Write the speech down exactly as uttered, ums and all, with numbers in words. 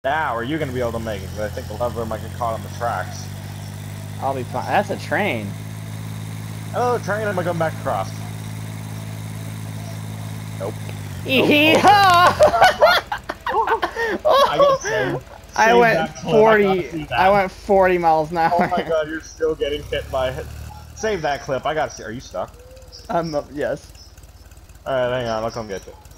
Now, are you gonna be able to make it? Because I think the lever might get caught on the tracks. I'll be fine. That's a train. Oh, train, I'm gonna come back across. Nope. Yeehaw! I got saved. I Save went that clip. forty. I, I went forty miles an hour. Oh my god, you're still getting hit by it. Save that clip. I gotta see. Are you stuck? I'm up. Yes. Alright, hang on. I'll come get you.